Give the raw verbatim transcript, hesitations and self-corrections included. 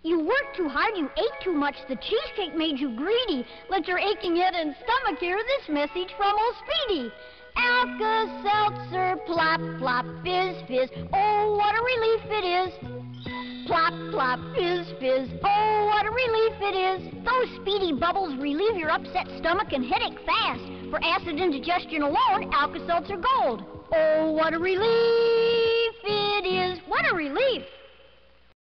You worked too hard, you ate too much, the cheesecake made you greedy. Let your aching head and stomach hear this message from old Speedy. Alka, seltzer, plop, plop, fizz, fizz, oh, what a relief it is. Plop, plop, fizz, fizz, oh, what a relief it is. Those Speedy bubbles relieve your upset stomach and headache fast. For acid indigestion alone, Alka-Seltzer Gold. Oh, what a relief it is. What a relief.